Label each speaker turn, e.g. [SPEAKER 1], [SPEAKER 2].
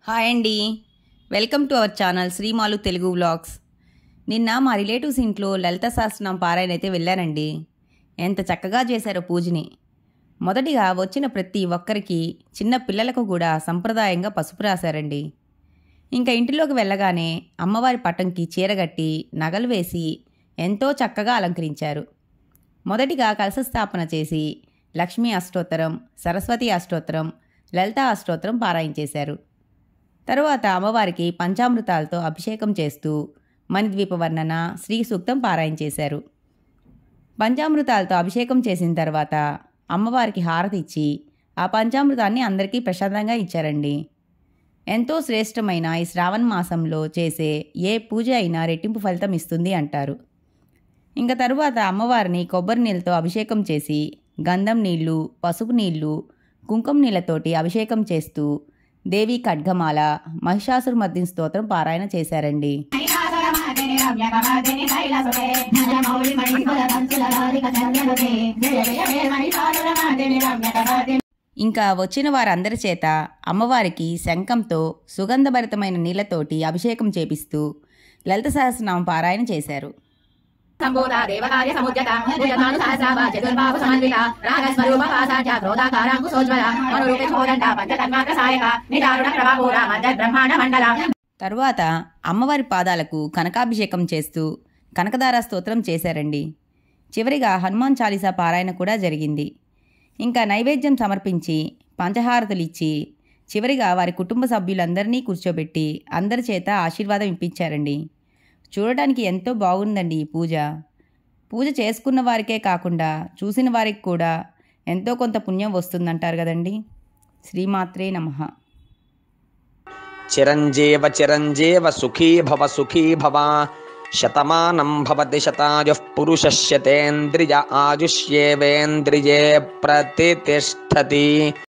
[SPEAKER 1] Hi అండి, welcome to our channel శ్రీమాలు Telugu vlogs. నిన్న మా రిలేటివ్స్ ఇంట్లో లలిత సహస్రనామ పారాయణ అయితే వెళ్ళానండి. ఎంత చక్కగా చేశారో పూజని. మొదటిగా వచ్చిన ప్రతి ఒక్కరికి, చిన్న పిల్లలకు కూడా సంప్రదాయంగా పసుపు రాశారండి. ఇంకా ఇంటిలోకి వెళ్ళగానే అమ్మవారి పటంకి చీరగట్టి నగలు వేసి ఎంతో చక్కగా అలంకరించారు. మొదటిగా కలశ స్థాపన చేసి లక్ష్మీ అష్టోత్తరం, సరస్వతి అష్టోత్తరం, లలితా అష్టోత్తరం పారాయణ చేశారు. తరువాత అమ్మవారికి పంచామృతాలతో అభిషేకం చేస్తూ మణిద్వీప వర్ణన, శ్రీ సూక్తం పారాయణ చేశారు. పంచామృతాలతో అభిషేకం చేసిన తర్వాత అమ్మవారికి హారతి ఇచ్చి ఆ పంచామృతాన్ని అందరికీ ప్రసాదంగా ఇచ్చారండి. ఎంతో శ్రేష్టమైన ఈ శ్రావణ మాసంలో చేసే ఏ పూజ అయినా రెట్టింపు ఫలితం ఇస్తుంది అంటారు. ఇంకా తరువాత అమ్మవారిని కొబ్బరి నీళ్ళతో అభిషేకం చేసి గంధం నీళ్లు, పసుపు నీళ్లు, కుంకుమ నీళ్లతోటి అభిషేకం చేస్తూ దేవి ఖడ్గమాల, మహిషాసురమర్దిని స్తోత్రం పారాయణ చేశారండి. ఇంకా వచ్చిన వారందరి చేత అమ్మవారికి శంఖంతో సుగంధభరితమైన నీళ్లతోటి అభిషేకం చేపిస్తూ లలిత సహస్రనామ పారాయణ చేశారు.
[SPEAKER 2] సంబోధ దేవకార్య సముద్యత భుజగాను సహస్రాభ చతుర్బాహు సమన్విత రాగస్వరూప వాసాచ క్రోధాకారాంకుశోజ్వల అనురూప చోదండ పంచతన్మాత్ర సాయక నిదారుణ ప్రభాపూర మధ్య బ్రహ్మాండ మండల.
[SPEAKER 1] తరువాత అమ్మవారి పాదాలకు కనకాభిషేకం చేస్తూ కనకదార స్తోత్రం చేశారండి. చివరిగా హనుమాన్ చాలీసా పారాయణ కూడా జరిగింది. ఇంకా నైవేద్యం సమర్పించి పంచహారతులు ఇచ్చి చివరిగా వారి కుటుంబ సభ్యులందరినీ కూర్చోబెట్టి అందరి చేత ఆశీర్వాదం ఇప్పించారండి. చూడటానికి ఎంతో బాగుందండి ఈ పూజ. పూజ చేసుకున్న వారికే కాకుండా చూసిన వారికి కూడా ఎంతో కొంత పుణ్యం వస్తుందంటారు కదండి. శ్రీమాత్రే నమః.
[SPEAKER 3] చిరంజీవ చిరంజీవ సుఖీ భవ శతమానం భవతి శతాయుః పురుషः శతేంద్రియ ఆయుష్యేవేంద్రియే ప్రతితిష్ఠతి.